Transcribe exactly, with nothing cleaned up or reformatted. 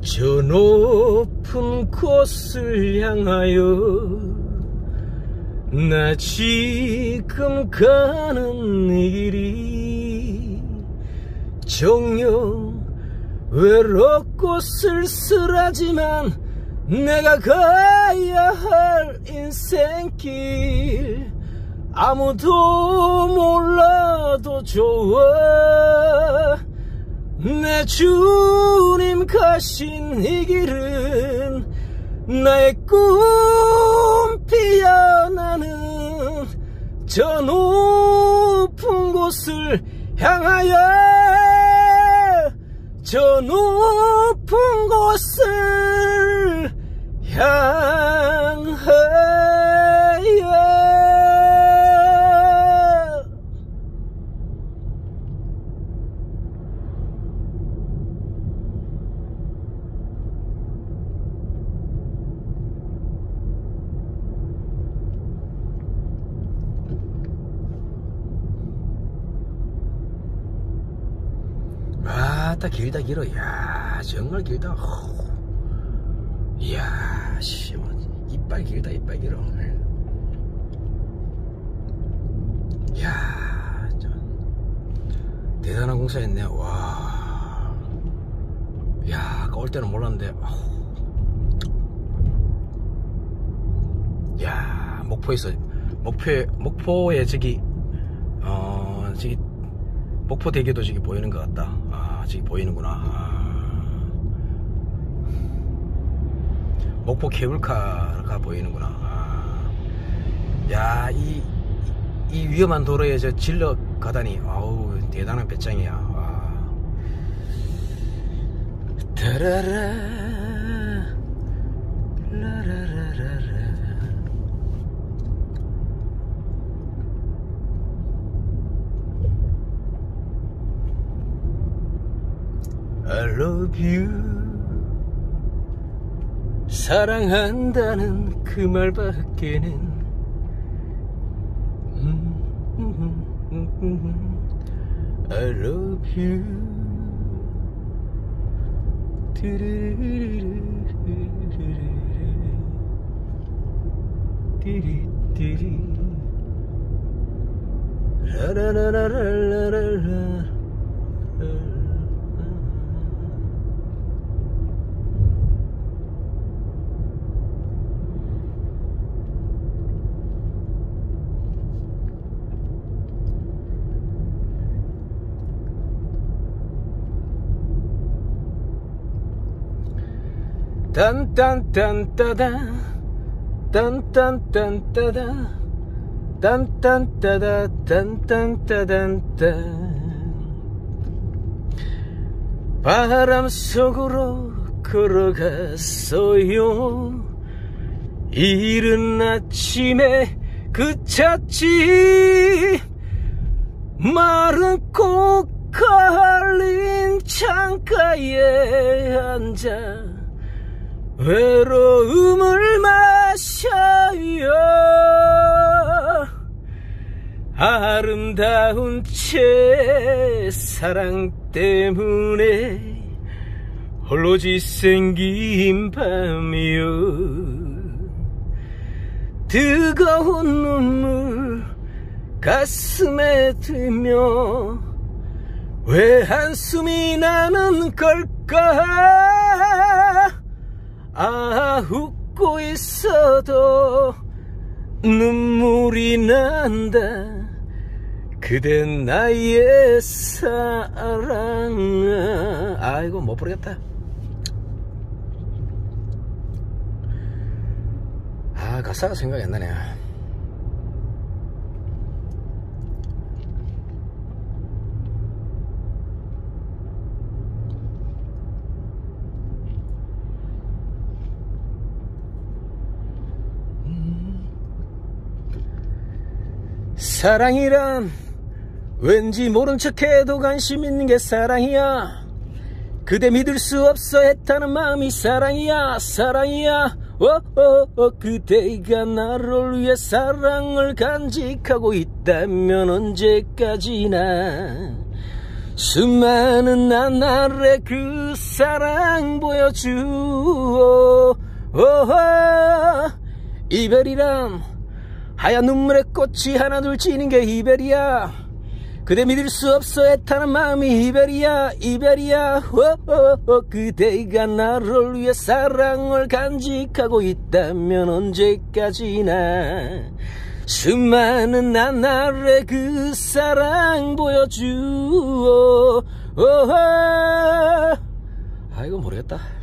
저 높은 곳을 향하여 나 지금 가는 이 길이 정녕 외롭고 쓸쓸하지만 내가 가야 할 인생길 아무도 몰라도 좋아 내 주님 가신 이 길은 나의 꿈 피어나는 저 높은 곳을 향하여 저 높은 곳을 향하여 아따 길다 길어. 야 정말 길다. 이야 씨 이빨 길다 이빨 길어. 이야 대단한 공사했네. 와 야 아까 올 때는 몰랐는데 야 목포에서 목포에 목포에 저기 어 저기 목포대교도 저기 보이는 것 같다. 아, 저기 보이는구나. 아. 목포 케이블카가 보이는구나. 아. 야, 이, 이 위험한 도로에 저 질러 가다니, 아우, 대단한 배짱이야. 아. 따라라, 라라라라라. I love you 사랑한다는 그 말밖에는 음, 음, 음, 음. I love you 띠리띠리 라라라라라라라 딴딴딴따다 딴딴딴따다 딴딴따다 딴딴따단따 바람 속으로 걸어갔어요. 이른 아침에 그쳤지. 마른 꽃 걸린 창가에 앉아 외로움을 마셔요. 아름다운 채 사랑 때문에 홀로지 생긴 밤이요. 뜨거운 눈물 가슴에 들며 왜 한숨이 나는 걸까. 아 웃고 있어도 눈물이 난다. 그대 나의 사랑아. 아이고 못 부르겠다. 아 가사가 생각이 안 나네. 사랑이란 왠지 모른 척해도 관심 있는 게 사랑이야. 그대 믿을 수 없어 했다는 마음이 사랑이야. 사랑이야. 오오오 그대가 나를 위해 사랑을 간직하고 있다면 언제까지나 수많은 나날의 그 사랑 보여주오. 오호. 이별이란 하얀 눈물의 꽃이 하나둘 지는 게 이별이야. 그대 믿을 수 없어 애타는 마음이 이별이야. 이별이야. 오오오. 그대가 나를 위해 사랑을 간직하고 있다면 언제까지나 수많은 나날의 그 사랑 보여주오. 오호. 아 이거 모르겠다.